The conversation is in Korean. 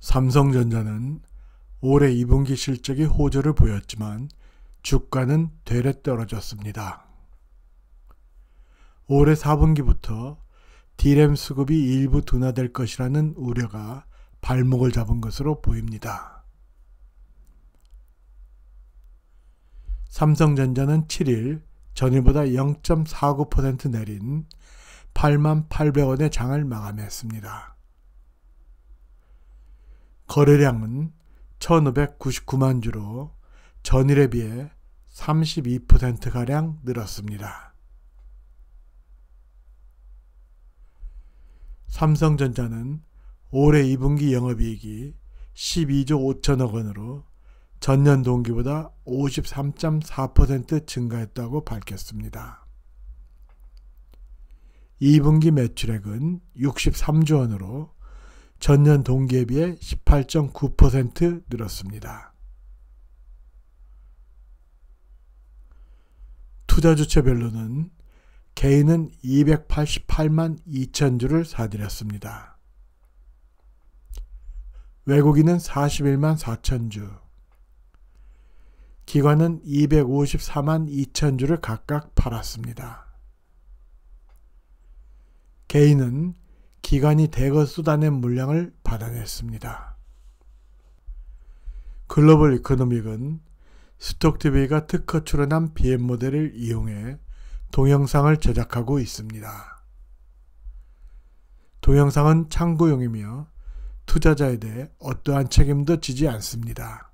삼성전자는 올해 2분기 실적이 호조를 보였지만 주가는 되레 떨어졌습니다. 올해 4분기부터 D램 수급이 일부 둔화될 것이라는 우려가 발목을 잡은 것으로 보입니다. 삼성전자는 7일 전일보다 0.49% 내린 88,800원의 장을 마감했습니다. 거래량은 1,599만 주로 전일에 비해 32%가량 늘었습니다. 삼성전자는 올해 2분기 영업이익이 12조 5천억 원으로 전년 동기보다 53.4% 증가했다고 밝혔습니다. 2분기 매출액은 63조 원으로 전년 동기에 비해 18.9% 늘었습니다. 투자 주체별로는 개인은 288만 2천 주를 사들였습니다. 외국인은 41만 4천 주, 기관은 254만 2천 주를 각각 팔았습니다. 개인은 기관이 대거 쏟아낸 물량을 받아냈습니다. 글로벌 이코노믹은 스톡TV가 특허 출원한 BM 모델을 이용해 동영상을 제작하고 있습니다. 동영상은 참고용이며 투자자에 대해 어떠한 책임도 지지 않습니다.